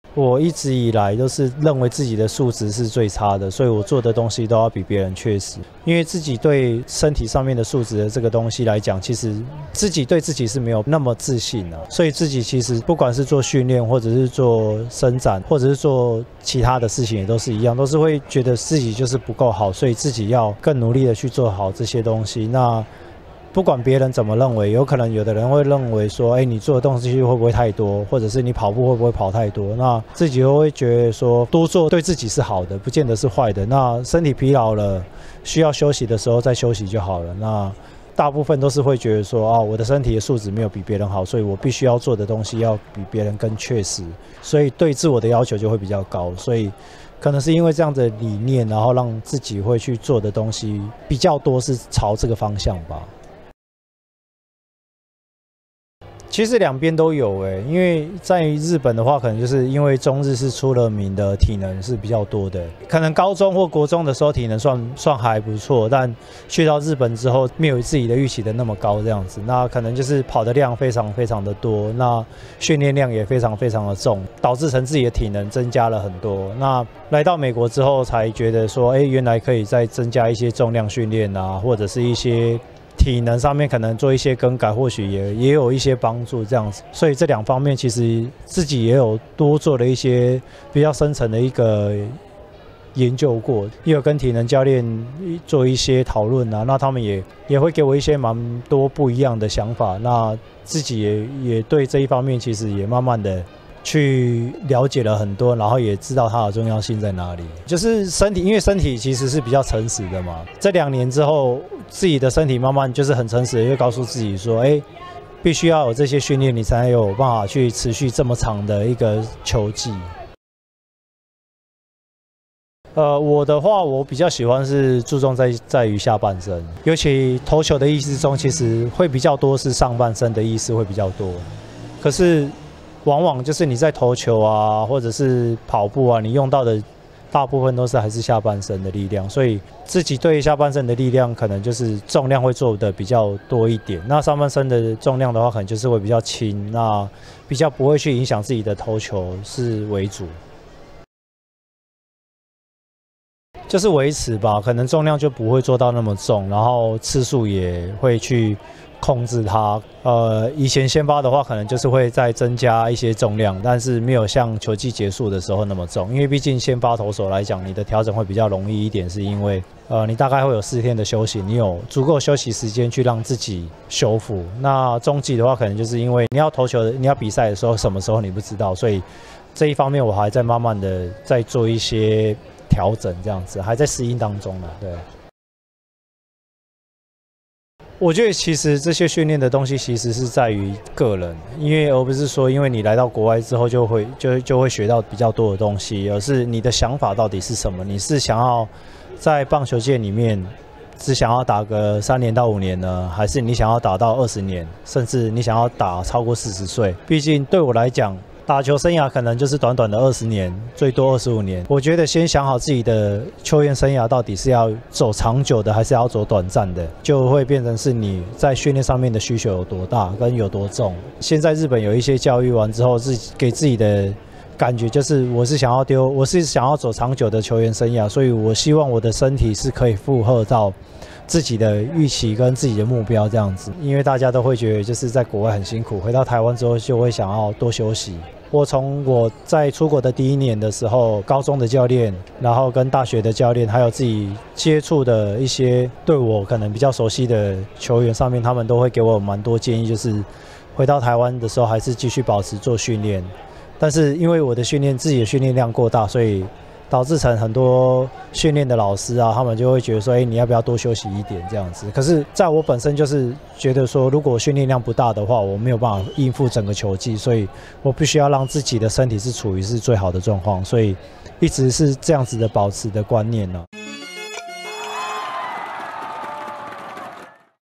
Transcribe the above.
我一直以来都是认为自己的素质是最差的，所以我做的东西都要比别人确实。因为自己对身体上面的素质的这个东西来讲，其实自己对自己是没有那么自信的，所以自己其实不管是做训练，或者是做伸展，或者是做其他的事情，也都是一样，都是会觉得自己就是不够好，所以自己要更努力的去做好这些东西。那不管别人怎么认为，有可能有的人会认为说，你做的东西会不会太多，或者是你跑步会不会跑太多？那自己又会觉得说，多做对自己是好的，不见得是坏的。那身体疲劳了，需要休息的时候再休息就好了。那大部分都是会觉得说，我的身体的素质没有比别人好，所以我必须要做的东西要比别人更确实，所以对自我的要求就会比较高。所以可能是因为这样的理念，然后让自己会去做的东西比较多是朝这个方向吧。其实两边都有因为在日本的话，可能就是因为中日是出了名的体能是比较多的，可能高中或国中的时候体能算还不错，但去到日本之后没有自己的预期的那么高这样子，那可能就是跑的量非常非常的多，那训练量也非常非常的重，导致成自己的体能增加了很多。那来到美国之后才觉得说，原来可以再增加一些重量训练啊，或者是一些体能上面可能做一些更改，或许也有一些帮助这样子，所以这两方面其实自己也有多做了一些比较深层的一个研究过，也有跟体能教练做一些讨论啊，那他们也会给我一些蛮多不一样的想法，那自己也对这一方面其实也慢慢的去了解了很多，然后也知道它的重要性在哪里。就是身体，因为身体其实是比较诚实的嘛。这2年之后，自己的身体慢慢就是很诚实的，就告诉自己说，必须要有这些训练，你才有办法去持续这么长的一个球季。我的话，我比较喜欢是注重在于下半身，尤其投球的意识中，其实会比较多是上半身的意识会比较多。可是往往就是你在投球啊，或者是跑步啊，你用到的大部分都是还是下半身的力量，所以自己对下半身的力量可能就是重量会做的比较多一点。那上半身的重量的话，可能就是会比较轻，那比较不会去影响自己的投球是为主。就是维持吧，可能重量就不会做到那么重，然后次数也会去控制它。以前先发的话，可能就是会再增加一些重量，但是没有像球季结束的时候那么重，因为毕竟先发投手来讲，你的调整会比较容易一点，是因为你大概会有4天的休息，你有足够休息时间去让自己修复。那中季的话，可能就是因为你要投球的，你要比赛的时候，什么时候你不知道，所以这一方面我还在慢慢的在做一些调整，这样子还在适应当中呢。对，我觉得其实这些训练的东西其实是在于个人，而不是说因为你来到国外之后就会学到比较多的东西，而是你的想法到底是什么？你是想要在棒球界里面只想要打个3年到5年呢，还是你想要打到20年，甚至你想要打超过40岁？毕竟对我来讲，打球生涯可能就是短短的20年，最多25年。我觉得先想好自己的球员生涯到底是要走长久的，还是要走短暂的，就会变成是你在训练上面的需求有多大，跟有多重。现在日本有一些教育完之后，给自己的感觉就是我是想要走长久的球员生涯，所以我希望我的身体是可以负荷到自己的预期跟自己的目标这样子。因为大家都会觉得就是在国外很辛苦，回到台湾之后就会想要多休息。我从我在出国的第1年的时候，高中的教练，然后跟大学的教练，还有自己接触的一些对我可能比较熟悉的球员上面，他们都会给我蛮多建议，就是回到台湾的时候还是继续保持做训练。但是因为我的自己的训练量过大，所以导致成很多训练的老师啊，他们就会觉得说，你要不要多休息一点这样子。可是在我本身就是觉得说，如果训练量不大的话，我没有办法应付整个球季，所以我必须要让自己的身体是处于最好的状况，所以一直是这样子的保持的观念呢。